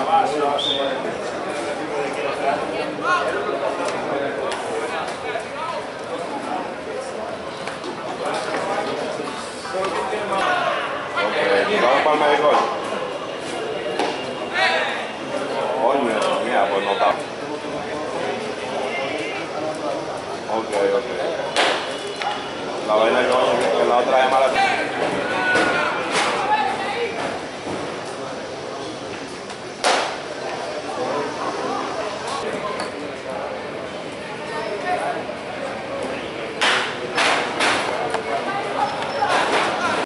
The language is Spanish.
Vamos para el medio gol. Coño, mira, pues no está. Ok. La vaina que la otra es mala.